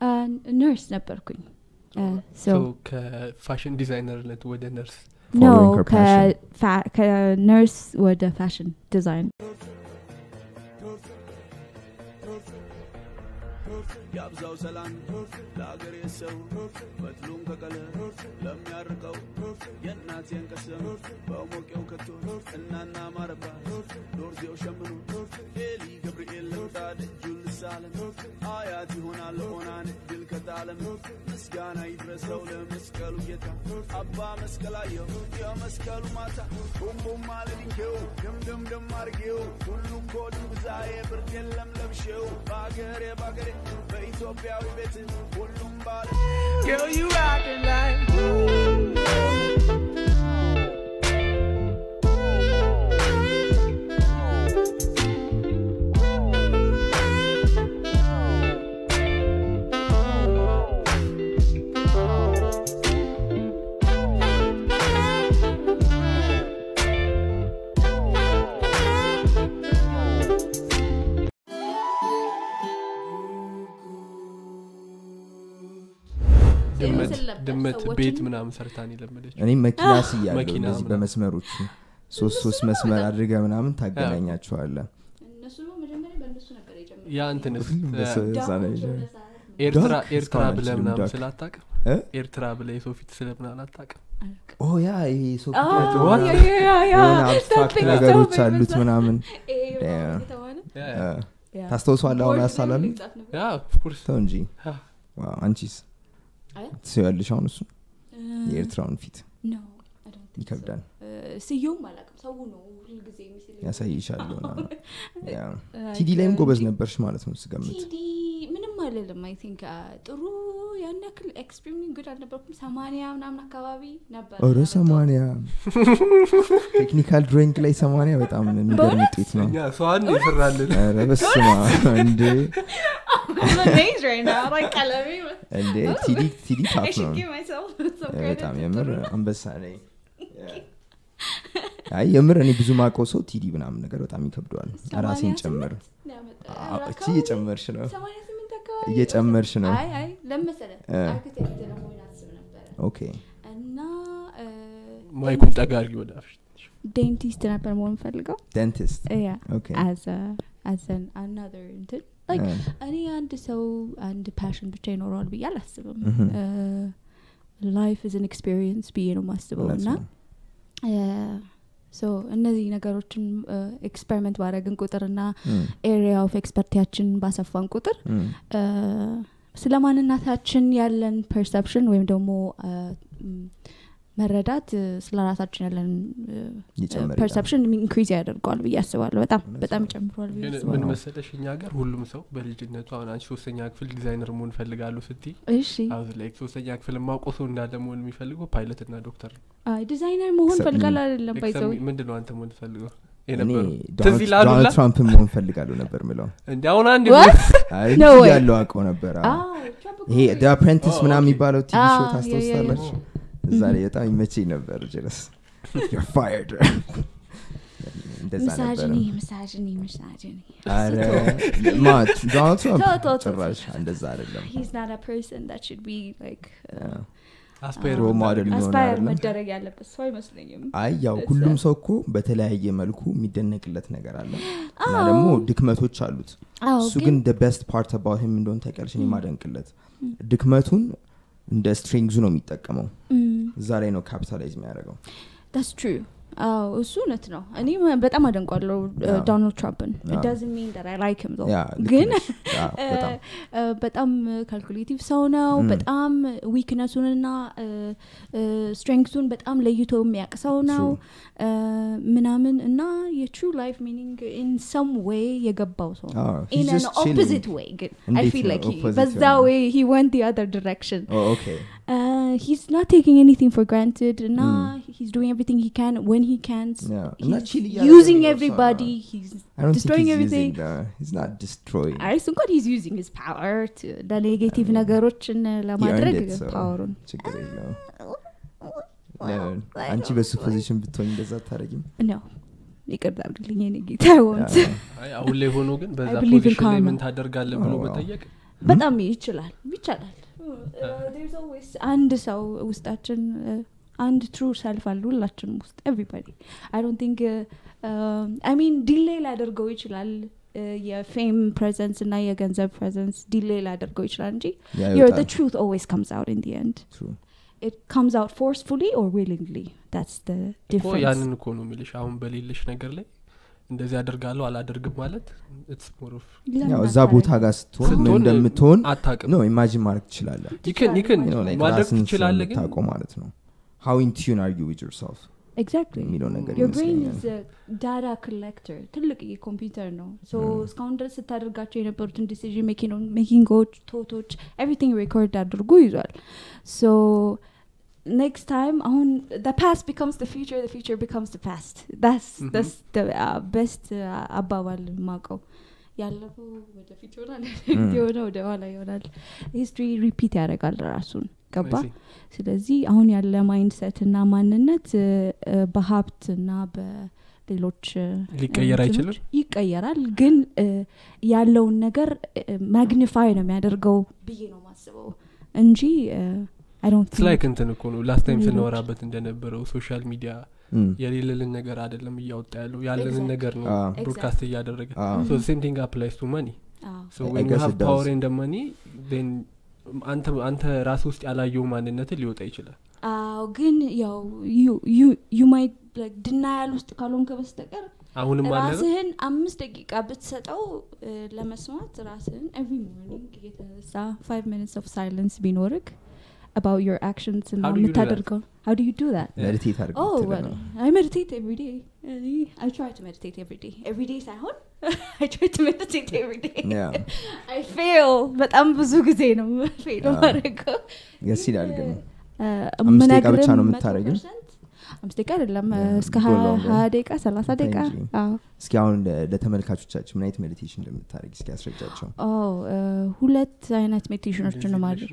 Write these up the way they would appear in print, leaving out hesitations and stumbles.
nurse ነበርኩኝ so ከፋሽን ዲዛይነርነት ወደ nurse no nurse ወደ fashion design ያብዛው ሰላም ለአገር የሰው በትሉም ከቀለ ለሚያርቀው የናቴን ቀሰም በሞቄው ከቶ እናና ማረባ ዶርዜው ሸምኑ ኤሊ ገብርኤል ለምጣድ ጁልሳለም አያት ይሆናል ሆናን ድል ከታለም ምስጋና ይድረሰው ለመስቀሉ ጌታ አባ መስቀላየው የመስቀሉ ማታ ቡምቡም ማለድንኬው ደም አርጌው ሁሉም ኮዱ ብዛዬ ብርድ የለም ለብሼው ባገሬ በኢትዮጵያዊ ቤት ሁሉም ባለ girl you rockin' like ድመት ቤት ምናምን ሰርታን ይለመደች እኔ መኪና ሲያለው እንደዚህ በመስመሮች ሶስት መስመር አድርገ ምናምን ታገናኛቸዋለ እነሱ ነው መጀመሪያ በእነሱ ነበር የጀመረው ያ እንትንስ ኤርትራ ብለህ ምናምን ስላጣቀ ኤርትራ ብለህ ሶፊት ስለምናምን አጣቀ ኦ ያ ይሄ ሶፊት ያ አብስትራክት ነገሮች አሉት ምናምን ታስተውሳለህ አሁን ያሳላል ያ ኦፍ ኮርስ እንጂ ዋው አንቺስ ሲያልሽ አሁን እሱ የኤርትራውን ፊት no I don't think ይከብዳል ሲዩም አላውቅም ሰው ነው ሁሉ ጊዜ የሚስል ያሳይሻለሁ ያ ቲዲ ላይም ጎበዝ ነበርሽ ማለት ነው ስገምት ቲዲ ምንም አይደለም I think ጥሩ ያን ያክል ኤክስትሪምሊ ጉድ አልነበርኩም 80 ምናምን አካባቢ ነበር ኦሮ 80 ቴክኒካል ድሪንክ ላይ 80 በጣም የሚገርም ውጤት ነው ያ ሷን ይፈራልን ኧረ በስማ እንዴ I'm amazed right now like ቀለሜ እንዴ ቲዲ ታፍ ነው በጣም የምር አንበሳ ላይ አይ የምር እኔ ብዙ ማቆ ሰው ቲዲ ምናምን ነገር በጣም ይከብደዋል ራሴን ጨምር እቺ እየጨመርሽ ነው 88 አካባቢ እየጨመርሽ ነው አይ ለምሳሌ አርኪቴክት ለመሆን አስብ ነበር ኦኬ እና ማይኩን ጠጋሪ ወዳፍ ዴንቲስት ነበር መሆን ፈልገው ዴንቲስት ኦኬ as another እንትን like እኔ አንድ ሰው አንድ passion ብቻ ይኖረዋል ብዬ አላስብም life is an experience ብዬ ነው ማስበውና so እነዚህ ነገሮችን ኤክስፐሪመንት ባረግን ቁጥርና area of expertise ባሰፋን ቁጥር ስለማንነታችን ያለን perception ወይም ደግሞ መረዳት ስለራሳችን ያለን perception increase ያደርጋል ብዬ አስባለሁ በጣም ይጨምራል ብዬ አስባለሁ ምን መሰለሽኛ ሀገር ሁሉም ሰው በልጅነቱ አሁን አንቺ ሶስተኛ ክፍል ዲዛይነር መሆን ፈልጋለሁ ስትይ እሺ አሁን ላይ ሶስተኛ ክፍል ማውቀው ሰው እንዳለ መሆን የሚፈልገው ፓይለት እና ዶክተር ነው አይ ዲዛይነር መሆን ፈልጋለሁ አይደለም ባይዘው ምንድነው አንተ መሆን ፈልገው የነበረው ዶናልድ ትራምፕ መሆን ፈልጋለሁ ነበር ምለው እንዴ አሁን አንድ አይ ያለው አውቀው ነበር ይሄ the apprentice ምናምን የሚባለው ቲቪ ሾው ታስተውሳለች ዛሬ በጣም ይመቸኝ ነበር ጀለስ you're fired እንደዛ ነበር misogyny አረ ማት ዶናልድ ትራምፕ ጭራሽ እንደዛ አይደለም he's not a person that should be like አስፓየር መደረግ ያለበት ሰው አይመስለኝም አይ ያው ሁሉም ሰው እኮ በተለያየ መልኩ የሚደነቅለት ነገር አለ እና ደግሞ ድክመቶች አሉት እሱ ግን the best part about him እንደሆነ ታውቂያለሽ እኔ ማደንቅለት ድክመቱን እንደ ስትሪንግዝ ነው የሚጠቀመው እዛ ላይ ነው ካፒታላይዝ የሚያደርገው that's true እሱ ነት ነው እኔ በጣም አደንቋለሁ ዶናልድ ትራምፕን it doesn't mean that I like him though ግን በጣም ካልኩሌቲቭ ሰው ነው በጣም ዊክነሱንና ስትሬንግዙን በጣም ለይቶ የሚያውቅ ሰው ነው ምናምን እና የትሩ ላይፍ ሚኒንግ in some way የገባው ሰው in an opposite way ግን I feel like በዛ way he went the other direction okay he's not taking anything for granted he's doing everything he can when he can he's using everybody he's destroying everything he's not destroying I think what he's using his power to the negative ነገሮችን ለማድረግ ፓወሩን ችግር የለውም አንቺ በሱ ፖዚሽን ብትሆኝ እንደዛ ታረጊም ነው ይቀርዳልኝ እኔ ጌታ ወንት አይ አሁን ላይ ሆኖ ግን በዛ ፖዚሽን ላይ ምን ታደርጋለህ ብሎ መጠየቅ በጣም ይችላል ይቻላል there's always and so ውስጣችን and true self አለ ሁላችንም ውስጥ everybody I don't think I mean delay ላደርገው ይችላል የfame presence እና የገንዘብ presence delay ላደርገው ይችላል እንጂ the truth always comes out in the end true it comes out forcefully or willingly that's the difference ያንን እኮ ነው የሚልሽ አሁን በሌለሽ ነገር ላይ እንደዚህ አደርጋለሁ አላደርግም ማለት it's more of ያው እዛ ቦታ ጋር ስትሆን እንደምትሆን ነው ኢማጂን ማድረግ ትችላለህ you can ማድረግ ትችላለህ ግን ታውቀው ማለት ነው how in tune are you with yourself exactly your brain is a data collector ትልቅ የኮምፒውተር ነው so እስካሁን ድረስ ስታደርጋቸው የነበሩትን decision making thoughts everything record አድርጎ ይዟል so next time the past becomes the future becomes the past that's the best አባባል ማቀው ያለፈው ወደ ፊት ይሆናል ወደ ኋላ ይሆናል history repeat ያደርጋል ራሱን ገባ ስለዚህ አሁን ያለ ማይንድሴት እና ማንነት በሀብትና በሌሎች ሊቀየር አይችልም ይቀየራል ግን ያለውን ነገር ማግኒፋይ ነው የሚያደርገው ብዬ ነው ማስበው እንጂ I don't think like እንትን እኮ ነው last time ስናወራበት እንደነበረው ሶሻል ሚዲያ የሌለልን ነገር አይደለም እያወጣ ያለው ያለንን ነገር ነው ብሮድካስት እያደረገ so the same thing applies to money so when you have power in the money then አንተ ራስ ውስጥ ያላየው ማንነት ሊወጣ ይችላል ግን ያው you might like denial ውስጥ ካልሆንክ በስተቀር አሁንም ማለት ራስህን 5 ደቂቃ ብትሰጠው ለመስማት ራስህን every morning የተነሳ 5 minutes of silence ቢኖርክ about your actions and how do you do that meditate well, I meditate every day I try to meditate every day ሳይሆን I try to meditate every day I fail በጣም ብዙ ጊዜ ነው fail ማድረገው yes ይላል ግን ምን ነገር ብቻ ነው የምታረጊው 5 ደቂቃ አይደለም እስከ 20 ደቂቃ 30 ደቂቃ እስኪ አሁን ለተመልካቾቻችን ምን አይነት ሜዲቴሽን እንደምታረጊ እስኪ አስረጃቸው ሁለት አይነት ሜዲቴሽኖች ነው ማለት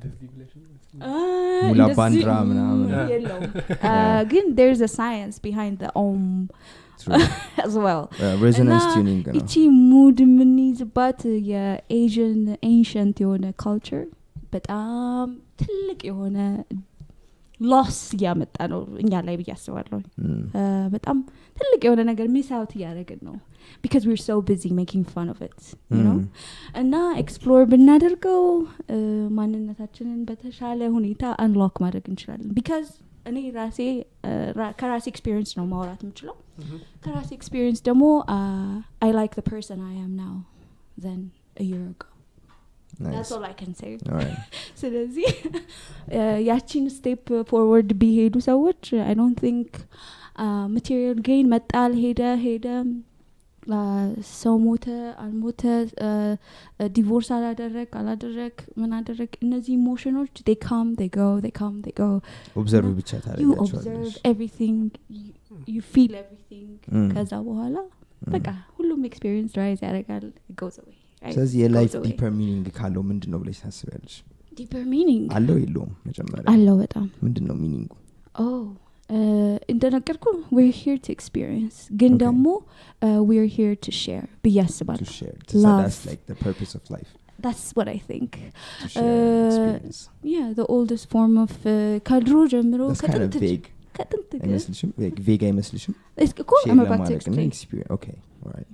ሙላ ባንድራ ምናምን ግን there's a science behind the as well resonance tuning ነው እቺ mood ምንይዝባት የኤዥን ancient የሆነ culture በጣም ትልቅ የሆነ loss ያመጣ ነው እኛ ላይ ብያስባለሁ በጣም ትልቅ የሆነ ነገር miss out ያደረግን ነው because we're so busy making fun of it you know እና explore ብናደርገው ማንነታችንን በተሻለ ሁኔታ unlock ማድረግ እንችላለን because እኔ ራሴ ከራሴ experience ነው ማውራት የምችለው ከራሴ experience ደግሞ I like the person I am now than a year ago Nice. That's all I can say. All right. ስለዚህ ያቺን step forward ቢሄዱ ሰዎች I don't think material gain መጣል ሄደ ሰው ሞተ አልሞተ ዲቮርስ አላደረክ ምን አደረክ እነዚህ ኢሞሽኖች they come they go observe ብቻ ታረጋቸው you observe everything you feel everything ከዛ በኋላ በቃ ሁሉም experience rise ያደርጋል it goes away ስለዚህ የላይፍ ዲፐር ሚኒንግ ካለው ምንድነው ብለሽ ታስቢያለሽ ዲፐር ሚኒንግ አለው የለውም መጀመሪያ አለው በጣም ምንድነው ሚኒንጉ እንደነገርኩ we're here to experience ግን ደግሞ we're here to share ብያስባለሁ so that's like the purpose of life that's what I think to share experience yeah the oldest form of ከድሮ ጀምሮ ከጥንት አይመስልሽም ቬጋ አይመስልሽም እኮ I'm about to explain okay all right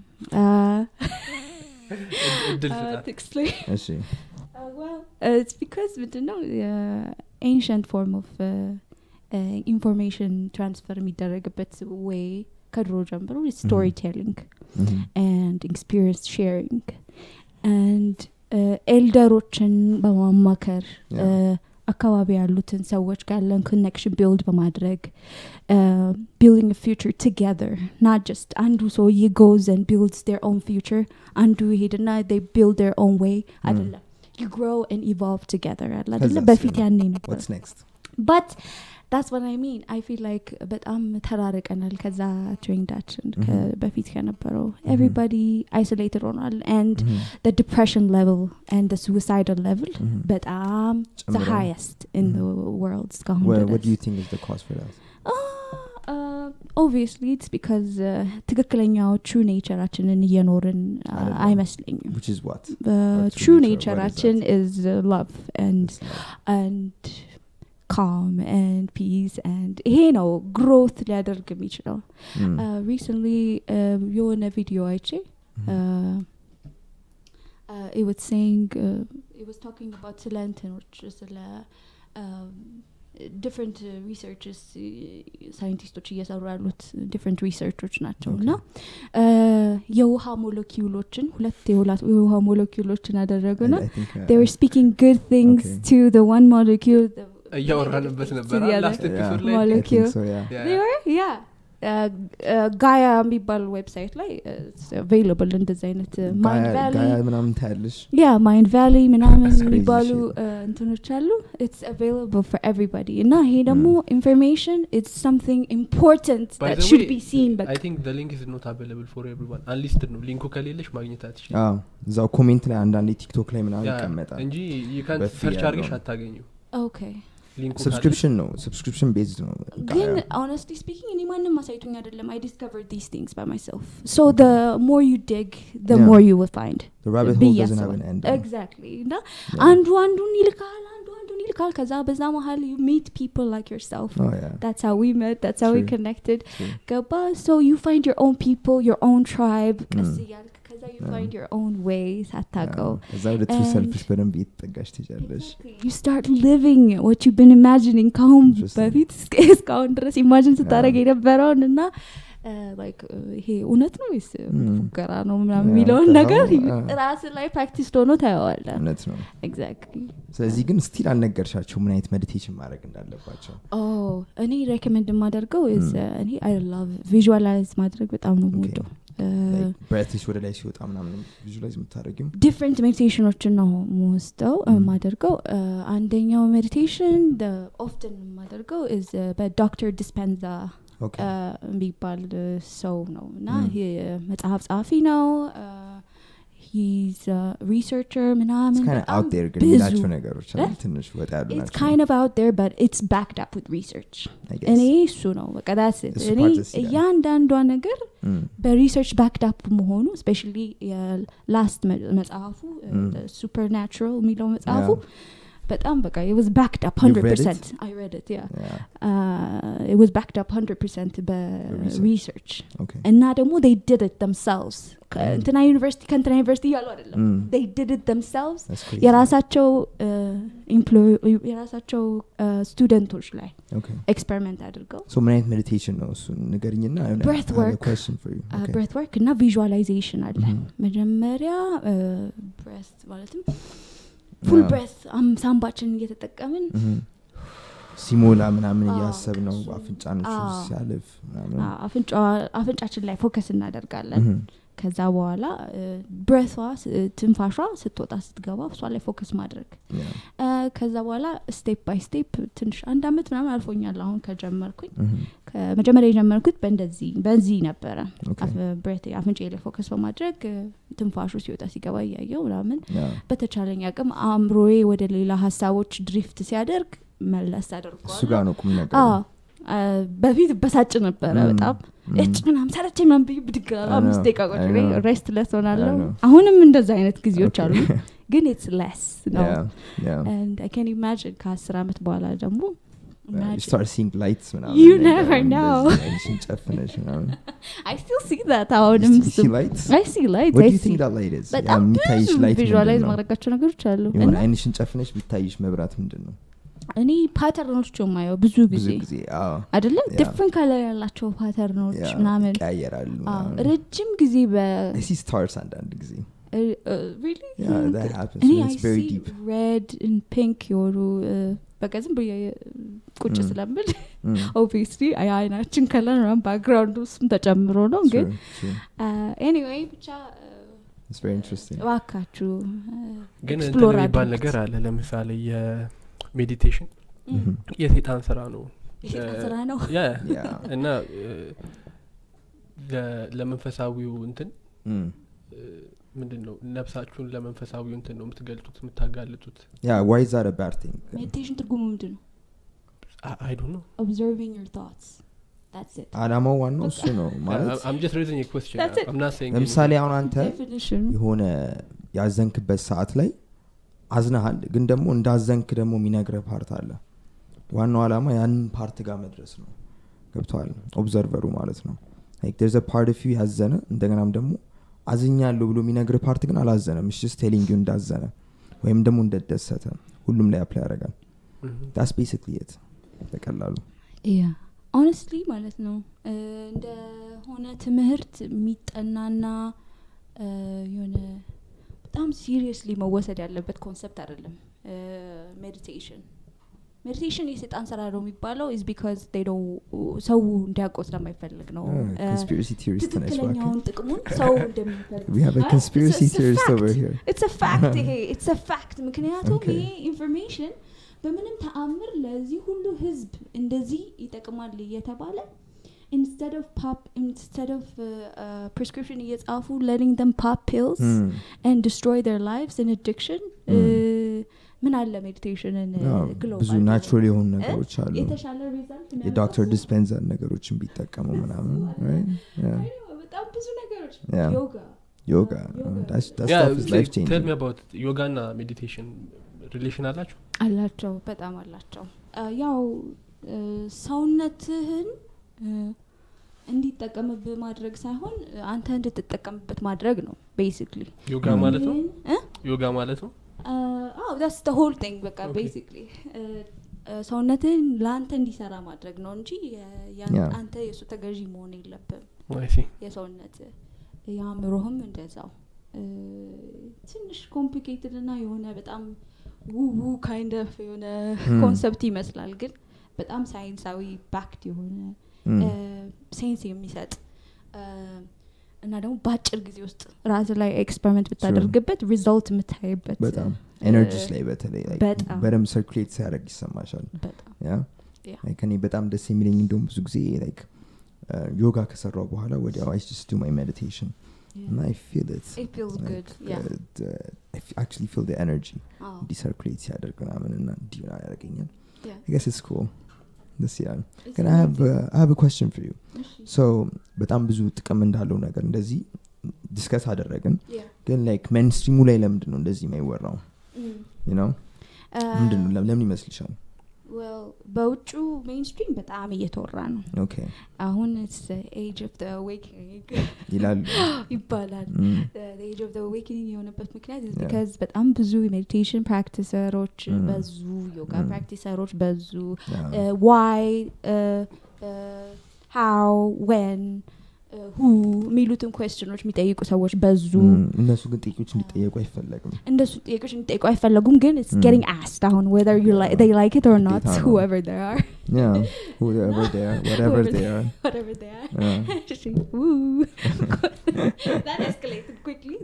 well it's because we don't know ancient form of information transfer የሚደረግበት way ከድሮ ጀምሮ is storytelling and experience sharing and ኤልደሮችን በማማከር አካባቢ ያሉትን ሰዎች ጋር ለን connection build በማድረግ building a future together not just andu so he goes and builds their own future andu ሄድና they build their own way አይደለም you grow and evolve together አይደለም በፊት ያኔ ነበር what's next but that's what I mean I feel like በጣም ተራርቀናል ከዛ ትሬንዳችን በፊት ከነበረው everybody isolated ሆኗል and the depression level and the suicidal level በጣም the highest in the world what do you think is the cause for that obviously it's because ትክክለኛው true natureአችንን እየኖርን አይመስለኝም which is what true natureአችን is love and calm and peace and he no growth ሊያደርግ የሚችለው recently የሆነ ቪዲዮ አይቼ it was saying it was talking about ስለንተኖች ስለ different researchers scientists እየሰሩ ያሉት different researchers ናቸውና የውሃ ሞለኪውሎችን ሁለት የውሃ ሞለኪውሎችን አደረጉና they were speaking good things to the one molecule ያወራንበት ነበር last episode ላይ they were Gaia የሚባል ዌብሳይት ላይ available እንደዛ አይነት Mind Valley Gaia ምናምን ታያለሽ Mind Valley ምናምን የሚባሉ እንትኖች አሉ it's available for everybody እና ይሄ ደግሞ information it's something important that should be seen but I think the link is not available for everyone unlisted ነው ሊንኩ ከሌለሽ ማግኘት አትችይም እዛው ኮሜንት ላይ አንዳንዴ ቲክቶክ ላይ ምናምን ይቀመጣል እንጂ you can't search አድርገሽ አታገኙ okay subscription based no ግን honestly speaking እኔ ማንንም አሳይቶኝ አይደለም I discovered these things by myself so the more you dig the more you will find the rabbit hole doesn't have an end exactly እና አንዱን ይልካል ከዛ በዛ መሃል you meet people like yourself that's how we met that's how we connected gaba so you find your own people your own tribe kaza you find your own ways attago as the true selfish በደንብ ይተጋሽ ትያለሽ you start living what you've been imagining ካሁን በፊት እስካሁን ድረስ imagine ስታረግ የነበረውና like ይሄ እውነት ነው ወይስ ሙከራ ነው ምናምን የሚለውን ነገር ራስ ላይ ፕራክቲስ ሆኖ ታያዋለ እውነት ነው exactly ስለዚህ ግን ስቲል አልነገርሻቸው ምን አይነት ሜዲቴሽን ማድረግ እንዳለባቸው እኔ ሬኮመንድ ማደርገው is እኔ I love visualize ማድረግ በጣም ነው የምወደው breath ወደ ላይ ሲወጣ ምናምን visualize የምታደርጊው different meditationዎችን ነው የምወስደው ማደርገው አንደኛው meditation the often ማደርገው is by Dr. Dispenza የሚባል ሰው ነውና መጽሐፍ ጻፊ ነው he's a researcher ምናምን it's kind of out there ግን ያላቸው ነገሮች ትንሽ ወጣ ያሉ ናቸው it's kind of out there but it's backed up with research እኔ እሱ ነው በቃ that's it እኔ ያንዳንዷ ነገር በሪሰርች backed up መሆኑ especially last መጽሐፉ supernatural የሚለው መጽሐፉ በጣም በቃ it was backed up 100% I read it it was backed up 100% by research እና ደግሞ they did it themselves ከእንትና ዩኒቨርሲቲ ያሉ አይደለም they did it themselves የራሳቸው የራሳቸው ስቱደንቶች ላይ ኤክስፐሪመንት አድርገው so ምን አይነት ሜዲቴሽን ነው እሱ ንገሪኝና breath work እና visualization አለ መጀመሪያ breath ማለትም full breath ሳምባችን እየተጠቀምን ሲሞላ ምናምን ያሰብ ነው አፍንጫኖቹ ሲያልፍ ምናምን አፍንጫችን ላይ ፎከስ እናደርጋለን ከዛ በኋላ ብሬቷ ትንፋሿ ስትወጣ ስትገባ እሷ ላይ ፎከስ ማድረግ ከዛ በኋላ ስቴፕ ባይ ስቴፕ ትንሽ አንድ አመት ምናምን አልፎኛል አሁን ከጀመርኩኝ ከመጀመሪያ የጀመርኩት በእንዚህ ነበረ ብሬት አፍንጫዬ ላይ ፎከስ በማድረግ ትንፋሹ ሲወጣ ሲገባ ያያየው ምናምን በተቻለኝ አቅም አእምሮዬ ወደ ሌላ ሀሳቦች ድሪፍት ሲያደርግ መለስ አደርጋለሁ እሱ ጋር ነው ቁም ነገር በፊት በሳጭ ነበረ በጣም እጭናም ሰረቸኝ ማን ብድግራ 5 ደቂቃ ቆይ ሬስትለስ ሆናለሁ አሁንም እንደዛ አይነት ጊዜዎች አሉ ግን it's less no and I can imagine ከ10 አመት በኋላ ደግሞ you start seeing lights you never know I still see that አሁንም I see lights what do you think that light is የሚታይሽ light visualize ማድረጋቸው ነገሮች አሉ እና አይንሽን ጨፍነሽ ቢታይሽ መብራት ምንድነው እኔ ፓተርኖች ማየው ብዙ ጊዜ አይደለም different color ያላቸው ፓተርኖች ምናምን ያየራሉ ረጅም ጊዜ I see stars and ጊዜ really that happens it's very deep red and pink yoru በቀዝም ቁጭ ስለምል obviously አይናችን ከለር ነው ባክግራውንድ ውስጥ ተጨምሮ ነው ግን anyway ብቻ it's very interesting ዋካቹ ግን እንትን የሚባል ነገር አለ ለምሳሌ meditation የሰይጣን ስራ ነው እና ለመንፈሳዊው እንትን ምንድነው ነፍሳችሁን ለመንፈሳዊው እንትን ነው የምትገልጡት የምታጋልጡት why is that a bad thing meditation ትርጉሙ ምንድነው I don't know observing your thoughts that's it አላማው ዋናው እሱ ነው ማለት I'm just raising a question I'm not saying ለምሳሌ አሁን አንተ የሆነ ያዘንክበት ሰዓት ላይ አዝናሃል ግን ደግሞ እንዳዘንክ ደግሞ የሚነግረህ ፓርት አለ ዋናው አላማ ያን ፓርት ጋር መድረስ ነው ገብቷል ኦብዘርቨሩ ማለት ነው like there's a part of you ያዘነ እንደገናም ደግሞ አዝኛለሁ ብሎ የሚነግረህ ፓርት ግን አላዘነም it's just telling you እንዳዘነ ወይም ደግሞ እንደደሰተ ሁሉም ላይ አፕላይ ያደርጋል that's basically it በቀላሉ yeah honestly ማለት ነው እንደ ሆነ ትምህርት የሚጠናና የሆነ በጣም seriously መወሰድ ያለበት ኮንሰፕት አይደለም meditation የሰይጣን ስራ ነው የሚባለው is because they don't ሰው እንዲያቆስ ለማይፈልግ ነው conspiracy theorist ትክክለኛውን ጥቅሙን ሰው እንደሚፈልግ we have a conspiracy theorist over here it's a fact it's a fact ምክንያቱም ይሄ information በምንም ተአምር ለዚህ ሁሉ ህዝብ እንደዚህ ይጠቅማል እየተባለ instead of prescription እየጻፉ letting them pop pills and destroy their lives in addiction ምን አለ ሜዲቴሽንን ግሎባል ብዙ ናቹራል የሆኑ ነገሮች አሉ የተሻለ ሪዛልት ነው የዶክተር ዲስፔንሰር ነገሮችን ቢጠቀሙ ምናምን right በጣም ብዙ ነገሮች yoga that's stuff is life changing tell me about yoga and meditation relation አላቸው በጣም አላቸው ያው ሰውነትህን እንዲጠቀምብህ ማድረግ ሳይሆን አንተ እንድትጠቀምበት ማድረግ ነው basically yoga ማለት ነው yoga ማለት ነው that's the whole thing በቃ basically ሰውነትህን ለአንተ እንዲሰራ ማድረግ ነው እንጂ አንተ የሱ ተገዢ መሆን የለብህም የሰውነት ያምሮህም እንደዛው ትንሽ ኮምፕሊኬትድ እና የሆነ በጣም ው kind of የሆነ ኮንሰፕት ይመስላል ግን በጣም ሳይንሳዊ ባክድ የሆነ ሴንስ የሚሰጥ እና ደግሞ ባጭር ጊዜ ውስጥ ራስ ላይ ኤክስፐሪመንት ብታደርግበት ሪዛልት የምታይበት በጣም ኤነርጂስ ላይ በተለይ በደም ሰርኩሌት ሲያደርግ ይሰማሻል ያ ከኔ በጣም ደስ የሚለኝ እንደውም ብዙ ጊዜ like ዮጋ ከሰራው በኋላ ወዲያው I just do my meditation and I feel it feels like, good I actually feel the energy circulate ሲያደርግ ምናምን ዲና ያደርገኛል I guess it's cool this year can I have a question for you so በጣም ብዙ ጥቅም እንዳለው ነገር እንደዚህ ዲስከስ አደረግን ግን like mainstream ላይ ለምንድን ነው እንደዚህ የማይወራው you know ምንድን ነው ለምን ይመስልሻል well በውጩ mainstream በጣም እየተወራ ነው okay አሁን it's the age of the awakening ይባላል the age of the awakening የሆነበት ምክንያት is because በጣም ብዙ meditation practitioners በዙ yoga practitioners በዙ why how when who ሚሉትን questions የሚጠይቁ ሰዎች በዙ እነሱ ግን ጥያቄዎች እንዲጠየቁ አይፈልጉም እንደሱ ጥያቄዎች እንዲጠየቁ አይፈልጉም ግን it's getting asked on whether they like it or not whoever they are whoever they are whatever they are woo that escalated quickly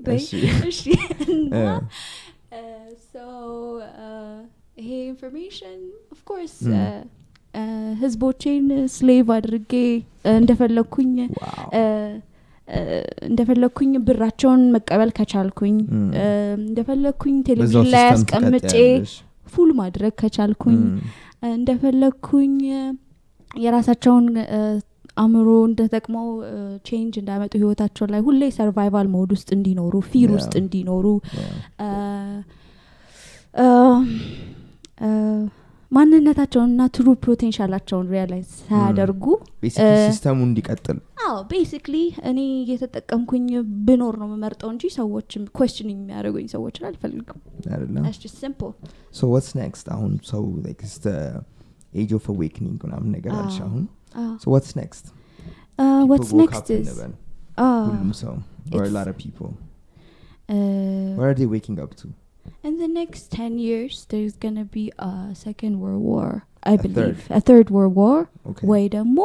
so hey information of course ህዝቦቼን ስሌቭ አድርጌ እንደፈለኩኝ ብራቸውን መቀበል ከቻልኩኝ እንደፈለኩኝ ቴሌቪዥን ላይ አስቀምጬ ፉል ማድረግ ከቻልኩኝ እንደፈለኩኝ የራሳቸውን አምሮ እንደተጠቅመው ቼንጅ እንዳመጡ ህይወታቸው ላይ ሁሌ ሰርቫይቫል ሞድ ውስጥ እንዲኖሩ ፊር ውስጥ እንዲኖሩ ማንነታቸውንና ትሩ ፖቴንሻላቸውን ሪያላይዝ ሳያደርጉ ቤሲክሊ ሲስተሙ እንዲቀጥል ቤሲክሊ እኔ እየተጠቀምኩኝ ብኖር ነው መመርጠው እንጂ ሰዎችም ኩዌስችን የሚያደርጉኝ ሰዎችን አልፈልግም አይደለም that's just simple so what's next አሁን so like it's the age of awakening ምናምን ነገር አልሽ አሁን so what's next what's next is ሁሉም ሰው or a lot of people where are they waking up to in the next 10 years there's going to be a second world war I believe a third world war way demo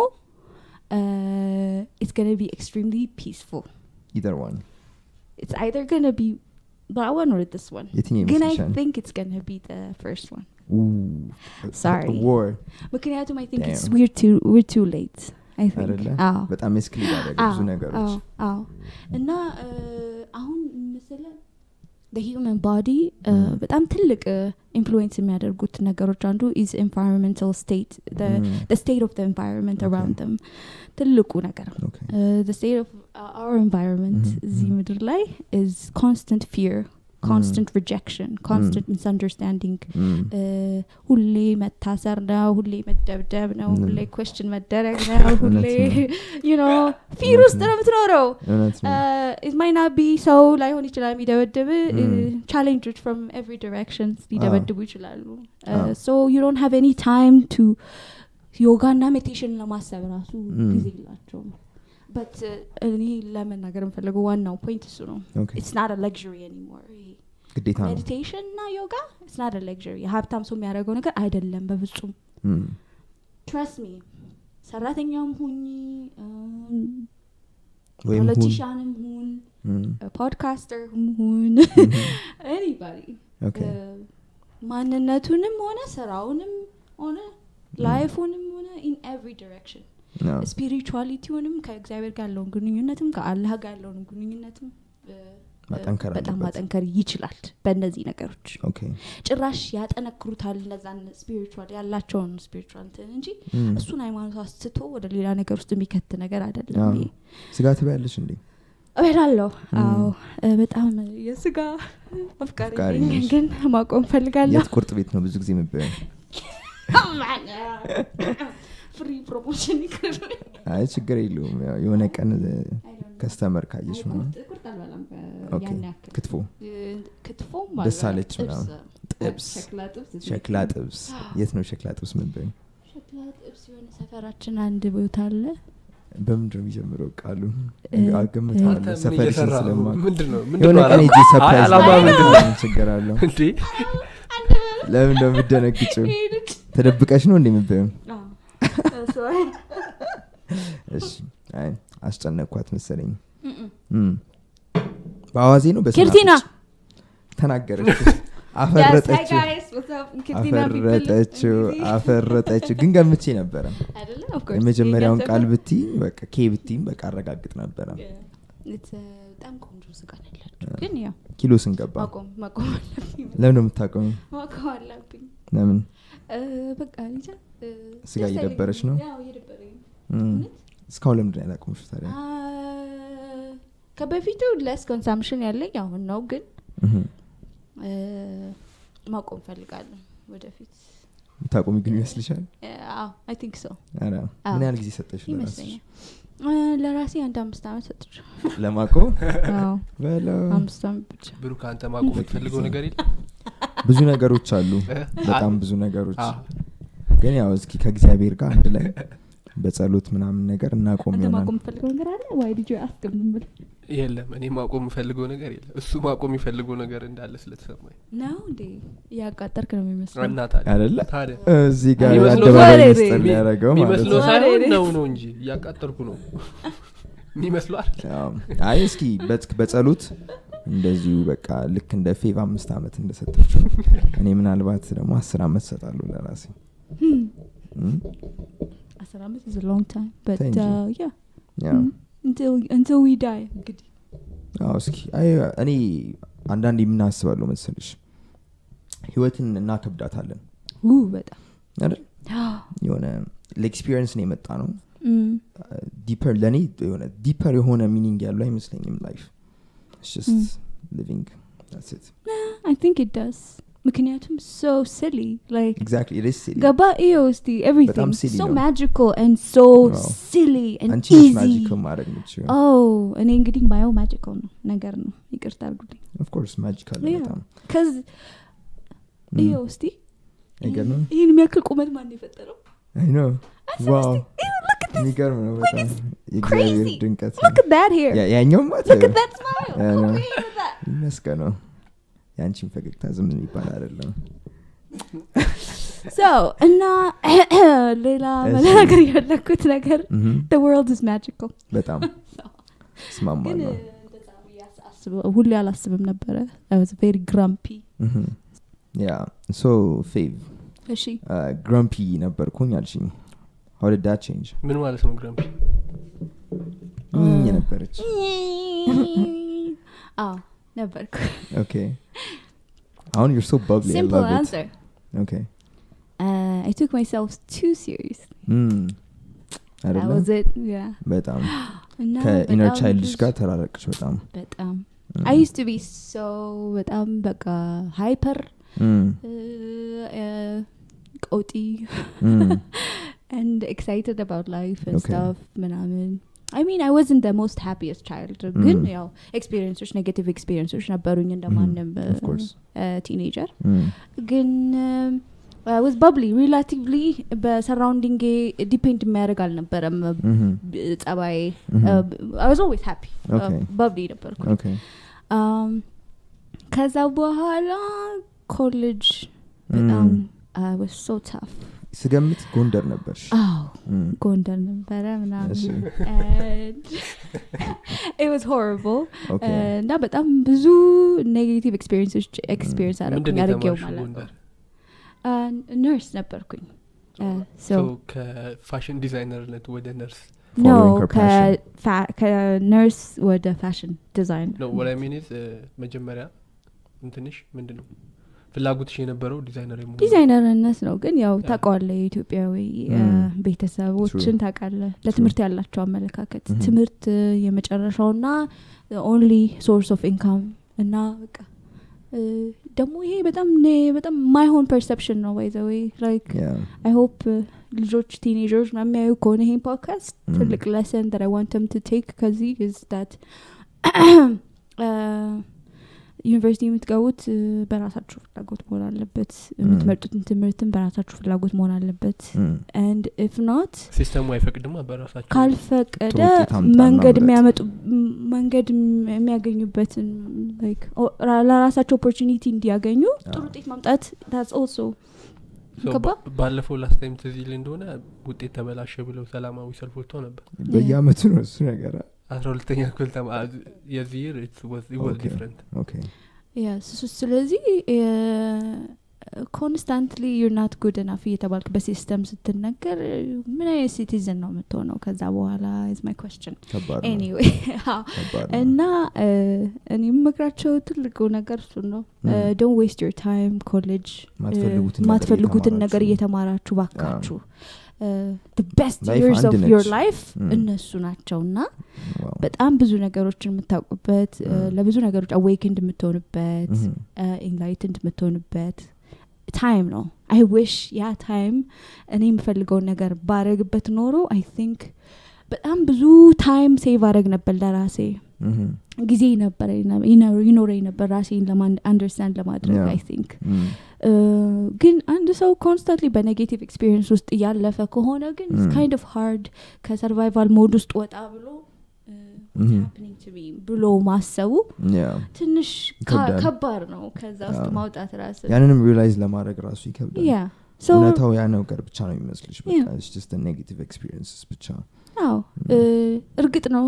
it's going to be extremely peaceful either one it's either going to be that one or this one again I think it's going to be the first one sorry a war because I think it's we're too late I think በጣም እስክሊድ አደረገ ብዙ ነገሮች እና አሁን mesela the human body በጣም ትልቅ influence የሚያደርጉት ነገሮች አንዱ is environmental state the state of the environment around them ትልቁ ነገር the state of our environment እዚህ ምድር ላይ is constant fear constant rejection constant misunderstanding ሁሌ መታሰር ነው ሁሌ መደብደብ ነው ሁሌ question መደረግ ነው ሁሌ you know fear ውስጥ ነው የምትኖረው it might not be so ላይሆን ይችላል የሚደበድብ challenges from every direction ሊደበድቡ ይችላሉ so you don't have any time to yoga እና meditation ለማሰብ ራሱ ጊዜ የላቸውም but እኔ ለመናገር የምፈልገው ዋናው point እሱ ነው it's not a luxury anymore ግዴታ ነው meditation እና yoga it's not a luxury ሀብታም ሰው የሚያደርገው ነገር አይደለም በፍጹም trust me ሰራተኛም ሁኚ politicianም ሁን podcaster ሁን anybody ማንነቱንም ሆነ ስራውንም ሆነ ላይፉንም ሆነ in every direction spiritualityውንም ከእግዚአብሔር ጋር ያለውን ግንኙነትም ከአላህ ጋር ያለውን ግንኙነትም በጣም ማጠንከር ይችላል በእነዚህ ነገሮች ጭራሽ ያጠነክሩታል እነዛን ስፒሪቹዋል ያላቸውን ስፒሪቹዋል እንጂ እሱን ሃይማኖት አስተቶ ወደ ሌላ ነገር ውስጥ የሚከት ነገር አይደለም ስጋ ትበያለሽ እንዴ እበላለሁ አዎ በጣም የስጋ አፍቃሪ ነኝ ግን ማቆም ፈልጋለሁ የት ቁርጥ ቤት ነው ብዙ ጊዜ መበያ ፍሪ ፕሮሞሽን ይከረኝ አይ ችግር የለውም የሆነ ቀን ከስተመር ካየሽ ነው ኦኬ ክትፎ ማለት ደሳለች ነው ጥብስ ሸክላ ጥብስ የት ነው ሸክላ ጥብስ መበያ ሸክላ ጥብስ የሆነ ሰፈራችን አንድ ቦታ አለ በምንድር የሚጀምረው ቃሉ አገምታለሁ ሰፈርሽን ስለማ ምንድነው የሆነ ቀን እጂ ሰርፕራይዝ ችግር አለው እንዴ ለምን እንደምትደነግጪው ተደብቀሽ ነው እንደምትበይው እሺ አይ አስጨነቅኳት መሰለኝ ባዋዜ ነው በሰላም ኪርቲና ተናገረች አፈረጠችው ግን ገምቼ ነበር አይደለ የመጀመሪያውን ቃል ብቲ በቃ ኬብቲም በቃ አረጋግጥ ነበር በጣም ቆንጆ ስጋ ነላችሁ ግን ያው ኪሎ ስንገባ ማቆም አለብኝ ለምን ነው የምታቆም ማቆም አለብኝ ለምን በቃ እንጃ ስጋ እየደበረች ነው ያው እየደበረኝ እስካሁን ለምን ያላቆምሽ ታዲያ ከበፊቱ less consumption ያለኝ አሁን ነው ግን ማቆም ፈልጋለሁ ወደፊት ታቆሚ ግን ይመስልሻል አዎ I think so አራ ምን ያህል ጊዜ ሰጠሽ ለራሴ አንድ 5 አመት ሰጥቼ ለማቆም አዎ በላ 5 አመት ብቻ ብሩክ አንተ ማቆም የምትፈልገው ነገር የለም ብዙ ነገሮች አሉ በጣም ብዙ ነገሮች ግን ያው እስኪ ከእግዚአብሔር ጋር አንድ ላይ በጸሎት ምናምን ነገር እናቆም ይሆናል ማቆም ፈልገው ነገር አለ why did you ask him የለም እኔ ማቆም ፈልገው ነገር የለም እሱ ማቆም ይፈልገው ነገር እንዳለ ስለተሰማኝ ነው እንዴ ያቃጠርክ ነው የሚመስለው እና ታዲያ አይደለ ታዲያ እዚህ ጋር ያደባለኝ መስጠል ያረጋው ማለት ነው ነው እንጂ ያቃጠርኩ ነው የሚመስለው አይ እስኪ በጸሎት እንደዚሁ በቃ ልክ እንደ ፌቭ 5 አመት እንደሰጠችው እኔ ምናልባት ደግሞ 10 አመት ሰጣለሁ ለራሴ 10 አመት is a long time but yeah until we die እንግዲህ እስኪ እኔ አንዳንዴ ምን አስባለሁ መሰለሽ ህይወትን እናከብዳታለን በጣም አይደል የሆነ ለኤክስፒሪየንስ ነው የመጣ ነው ዲፐር ለኔ የሆነ ዲፐር የሆነ ሚኒንግ ያለው አይመስለኝም ላይፍ it's just living that's it I think it does ምክንያቱም so silly like exactly it is silly ገባ ኢኦስቲ everything so magical and so silly and easy magical ማድረግ ነው እኔ እንግዲህ ባዮ magical ነው ነገር ነው ይቅርታ አድርጉልኝ of course magical በጣም cuz ኢኦስቲ አይገርም ይሄን የሚያክል ቁመት ማን የፈጠረው I know wow የሚገርም ነው በጣም የእግዚአብሔር ድንቀት look at that here ያኛው ማለት look at that smile ይመስገነው ያንቺን ፈገግታ ዝም ይባል አይደለም so እና ሌላ ነገር ያለኩት ነገር the world is magical በጣም ስማማ ነው በጣም ያሳስበው ሁሉ ያላስብም ነበር I was very grumpy yeah so Fev እሺ grumpy ነበርኩኝ አልሽኝ how did that change ምን ማለት ነው grumpy ነበረች ነበርኩ okay you're so bubbly. Simple I love answer. it. Okay. I took myself too seriously. I don't that know. was it. Yeah. በጣም እና ከኢነር ቻይልድሽ ጋር ተራራቅሽ በጣም I used to be so በጣም በቃ hyper ቆጢ and excited about life and stuff ምናምን I mean I wasn't the most happiest child ግን ያው experiences negative experiences ነበሩኝ እንደማንም teenager ግን I was bubbly relatively but surrounding depend የሚያደርግ አልነበረም ጸባይ I was always happy bubbly ነበርኩ ከዛ በኋላ college I was so tough ስገምት ጎንደር ነበር ጎንደር ነበር ምናምን it was horrible እና በጣም ብዙ negative experience አደረገው ማለት nurse ነበርኩኝ so ከፋሽን ዲዛይነርነት ወደ ነርስ no ከነርስ ወደ ፋሽን ዲዛይን no what I mean is መጀመሪያ እንትንሽ ምንድነው ፍላጎትሽ የነበረው ዲዛይነርነት ነው ግን ያው ታውቃለህ ኢትዮጵያዊ ቤተሰቦችን ታውቃለህ ለትምህርት ያላቸው አመለካከት ትምህርት የመጨረሻውና only source of income እና በቃ ደሞ ይሄ በጣም my own perception ነው by the way like I hope ልጆች teenagers የሚያዩ ከሆነ ይሄን podcast ትልቅ lesson that I want them to take ከዚህ is that ዩኒቨርሲቲ የምትገቡት በራሳችሁ ፍላጎት መሆን አለበት የምትመርጡትን ትምህርትን በራሳችሁ ፍላጎት መሆን አለበት and if not ሲስተሙ አይፈቅድም በራሳችሁ ካልፈቀደ መንገድ የሚያገኙበትን like ለራሳቸው opportunity እንዲያገኙ ጥሩ ውጤት ማምጣት that's also ባለፈው last time ትዝይል እንደሆነ ውጤት ተበላሸ ብለው ሰላማዊ ሰልፍ ወጥቶ ነበር በየአመቱ ነው እሱ ነገር 12ኛ ክፍል የዚህ year it was different okay yes ስለዚህ constantly you're not good enough እየተባልክ በሲስተም ስትነገር ምን አይነት ሲቲዝን ነው የምትሆነው ከዛ በኋላ is my question anyway እና እኔ መክራቸው ትልቁ ነገር እሱ ነው don't waste your time college ማትፈልጉትን ነገር እየተማራችሁ ባካችሁ the best years of your life እነሱ ናቸውና በጣም ብዙ ነገሮችን የምታውቁበት ለብዙ ነገሮች awakened የምትሆኑበት enlightened የምትሆኑበት time ነው I wish time እኔ የምፈልገው ነገር ባረግበት ኖሮ I think በጣም ብዙ time save አረግ ነበር ለራሴ ጊዜ ነበር ይኖረኝ ነበር ራሴን understand ለማድረግ I think ግን አንድ ሰው constantly በኔጌቲቭ ኤክስፒሪየንስ ውስጥ ያለፈ ከሆነ ግን it's kind of hard ከሰርቫይቫል ሞድ ውስጥ ወጣ ብሎ happening to me ብሎ ማሰቡ ትንሽ ከባድ ነው ከዛ ውስጥ ማውጣት ራስ ያንንም ሪላይዝ ለማድረግ ራሱ ይከብዳል እውነታው ያ ነገር ብቻ ነው የሚመስልሽ በቃ it's just a negative experiences ብቻ እርግጥ ነው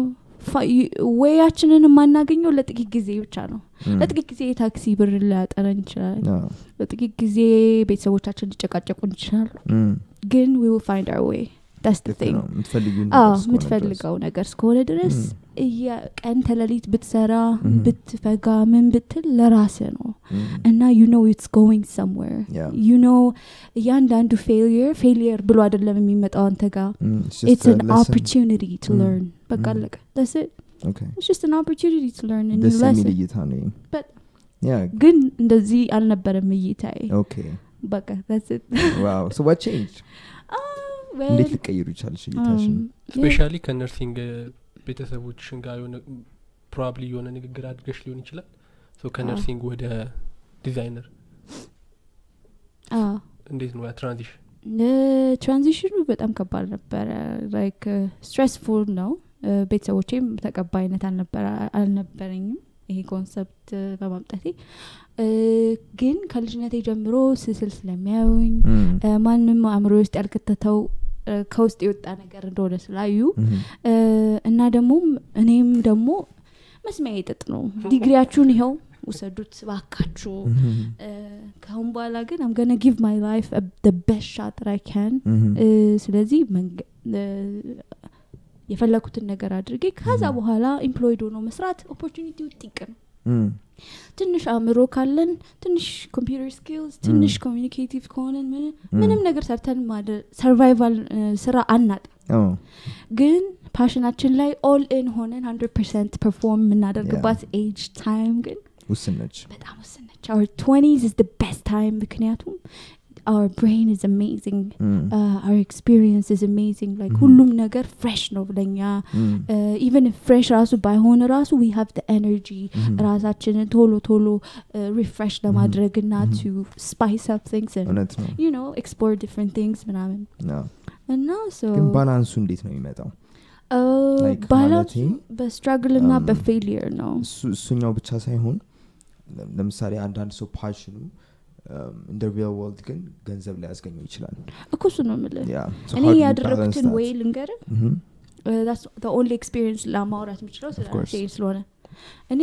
ወያችንን ማናገኘው ለጥቂት ጊዜ ብቻ ነው ለጥቂት ጊዜ ታክሲ ብር ሊያጠረን ይችላል ለጥቂት ጊዜ ቤተሰቦቻችን ሊጨቃጨቁን ይችላል ግን we will find our way that's the thing ምትፈልገው ነገር እስከሆነ ድረስ ቀን ተለሊት ብትሰራ ብትፈጋ ምን ብትል ለራስህ ነው እና you know it's going somewhere you know ያንዳንዱ failure ብሎ አይደለም የሚመጣው አንተ ጋር it's an opportunity to learn በቃ አለቀ that's it okay it's just an opportunity to learn a new lesson but ግን እንደዚህ አልነበረም እይታዬ okay በቃ that's it wow so what changed እንዴት ልቀይሩ ይቻላል እይታሽን especially ከነርሲንግ ቤተሰቦችሽን ጋር የሆነ probably የሆነ ንግግር አድርገሽ ሊሆን ይችላል so ከነርሲንግ ወደ ዲዛይነር እንዴት ነው ትራንዚሽኑ በጣም ከባድ ነበር like stressful ነው ቤተሰቦቼም ተቀባይነት አልነበረኝም ይሄ ኮንሰፕት በማምጣቴ ግን ከልጅነቴ ጀምሮ ስስል ስለሚያዩኝ ማንንም አእምሮ ውስጥ ያልከተተው ከውስጥ የወጣ ነገር እንደሆነ ስላዩ እና ደግሞ እኔም ደግሞ መስማዬ ጥጥ ነው ዲግሪያችሁን ይሄው ውሰዱት ባካችሁ ካሁን በኋላ ግን I'm going to give my life the best shot that I can ስለዚህ የፈለኩትን ነገር አድርጌ ከዛ በኋላ ኤምፕሎይድ ሆኖ መስራት ኦፖርቹኒቲው ጥቂት ነው ትንሽ አምሮ ካለን ትንሽ ኮምፒውተር ስኪልስ ትንሽ ኮሚኒኬቲቭ ከሆነን ምንም ነገር ሰርተን ሰርቫይቫል ስራ አናጣ ግን ፓሽናችን ላይ ኦል ኢን ሆነን 100% ፐርፎርም እናደርግባት ኤጅ ታይም ግን ውስነች በጣም ውስነች our 20s is the best time ምክንያቱም our brain is amazing our experience is amazing like ሁሉም ነገር fresh ነው ብለኛ even if fresh ራሱ ባይሆን ራሱ we have the energy ራሳችንን ቶሎ refresh ለማድረግና to spice up things and you know explore different things ምናምን እና so ግን ባላንሱ እንዴት ነው የሚመጣው ባላንሱ በstruggle እና በfailure ነው እሱኛው ብቻ ሳይሆን ለምሳሌ አንዳንድ ሰው ፓሽኑ in the real world ግን ገንዘብ ላይ ያስገኘው ይችላል እኮ እሱ ነው ማለት እኔ ያደረኩትን ወይ ልንገር that's the only experience ለማውራት የምችለው ስለሆነ እኔ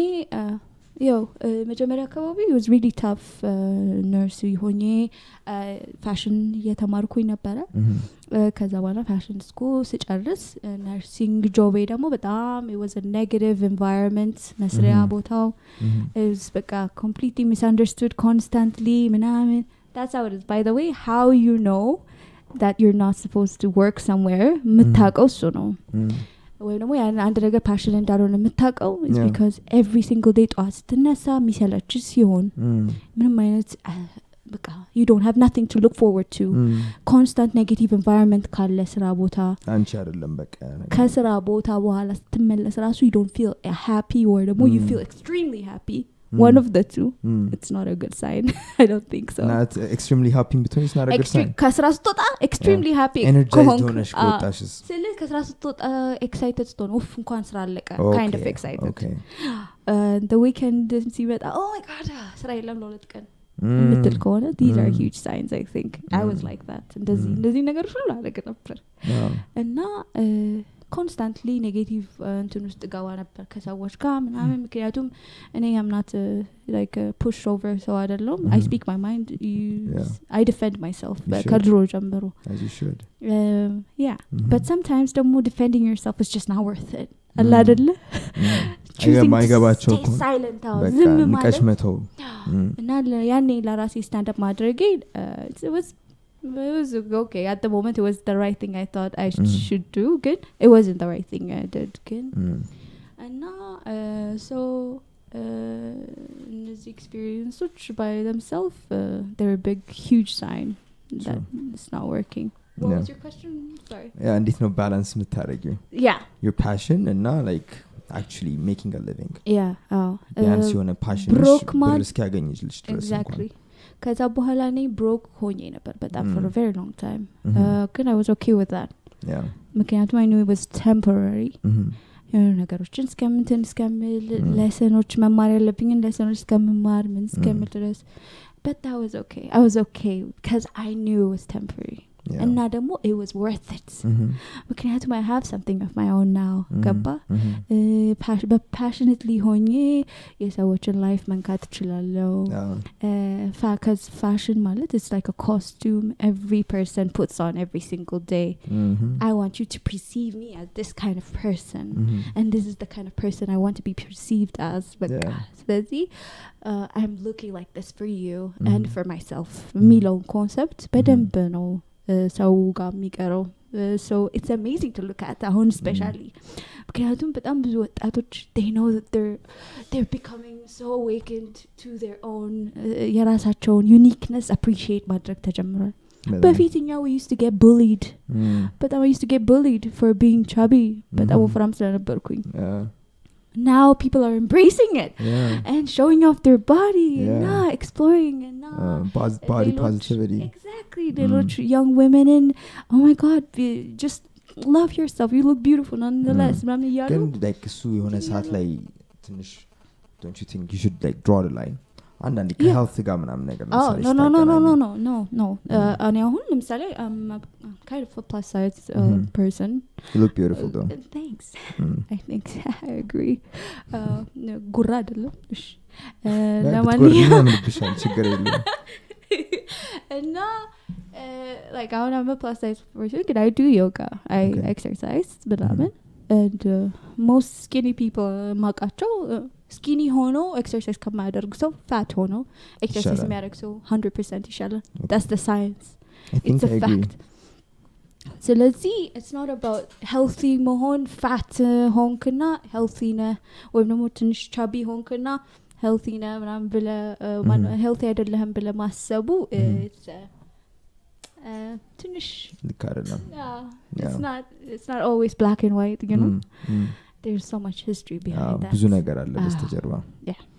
መጀመሪያ አካባቢ it was really tough nurse ሆኜ ፋሽን እየተማርኩኝ ነበረ ከዛ በኋላ ፋሽን ስኩል ስጨርስ ነርሲንግ ጆቤ ደግሞ በጣም it was a negative environment መስሪያ ቦታው it was በቃ completely misunderstood constantly ምናምን that's how it is by the way how you know that you're not supposed to work somewhere ምታቀው እሱ ነው ወይ ደግሞ ያን አንድ ነገር ፓሽን እንዳልሆነ የምታቀው is because every single day ጧት ስትነሳ ሚሰለች ሲሆን ምንም አይነት በቃ you don't have nothing to look forward to constant negative environment ካለ ስራ ቦታ አንቺ አይደለም በቃ ከስራ ቦታ በኋላ ስትመለስ ራሱ you don't feel happy or ደግሞ you feel extremely happy one of the two it's not a good sign I don't think so not extremely happy between it's not a good sign ከስራ ስትወጣ extremely happy energized ሆነሽ ከወጣሽስ ስለዚህ ከስራ ስትወጣ excited ስትሆን እንኳን ስራ አለቀ kind of excited okay the weekend ሲመጣ oh my god ስራ የለም ለሁለት ቀን ምትል ከሆነ these are huge signs I think I was like that እንደዚህ ነገር ሁሉ አለቀ ነበር እና constantly negative እንትን ውስጥ ጋር ነበር ከሰዎች ጋር ምናምን ምክንያቱም እኔ am not like a pushover so አይደለም I speak my mind I defend myself ከድሮ ጀምሮ as you should but sometimes ደግሞ defending yourself is just not worth it አላ አይደለ ማይገባቸው silent ዝም ማለት ነው እና ያኔ ለራሴ stand up ማድረጌ it was okay at the moment it was the right thing I thought I should do good it wasn't the right thing I did good and now so these experiences by themselves they're a big huge sign that it's not working what was your question sorry እንዴት ነው ባላንስ የምታደርጊው your passion and now like actually making a living ያንስ የሆነ passion ብርስክ ያገኝልሽ ድረስ exactly ከዛ በኋላ እኔ ብሮክ ሆኜ ነበር በጣም for a very long time ግን I was okay with that ምክንያቱም I knew it was temporary ነገሮችን እስከምል ለሰኖች መማር ያለብኝን ለሰኖች እስከምማር ምን እስከምል ድረስ but that was okay I was okay because I knew it was temporary እና ደግሞ it was worth it ምክንያቱም I have something of my own now ገባ passionately ሆኜ የሰዎችን life መንካት እችላለሁ because fashion ማለት it's like a costume every person puts on every single day I want you to perceive me as this kind of person and this is the kind of person I want to be perceived as በቃ ስለዚህ I'm looking like this for you and for myself የሚለው concept በደንብ ነው ሰው ጋር የሚቀረው so it's amazing to look at አሁን especially ምክንያቱም በጣም ብዙ ወጣቶች they know that they're becoming so awakened to their own የራሳቸውን uniqueness appreciate ማድረግ ተጀምሯል በፊትኛ we used to get bullied በጣም I used to get bullied for being chubby በጣም ወፍራም ስለነበርኩኝ now people are embracing it and showing off their body and exploring and body positivity exactly they look young women and oh my god just love yourself you look beautiful nonetheless ግን like እሱ የሆነ ሰዓት ላይ ትንሽ don't you think you should like draw the line አንዳንዴ ከሄልት ጋር ምናምን ነገር no እኔ አሁን ለምሳሌ kind of a plus size person you look beautiful though thanks I think I agree ጉራ አይደለም እሺ ለማንኛውም ብቻን ችግር የለም እና like I'm a plus size person but I do yoga I exercise ምናምን and most skinny people ማቃቸው ስኪኒ ሆኖ ኤክሰርሳይዝ ከማያደርግ ሰው ፋት ሆኖ ኤክሰርሳይዝ የሚያደርግ ሰው 100% ይሻላል that's the science it's a fact ስለዚህ it's not about healthy መሆን fat ሆንክና healthy ነህ ወይም ደግሞ ትንሽ chubby ሆንክና healthy ነህ ምናምን ብለ healthy አይደለህም ብለ ማሰቡ it's ትንሽ ልክ አይደለም it's not always black and white you know there's so much history behind that ብዙ ነገር አለ በስተጀርባ yeah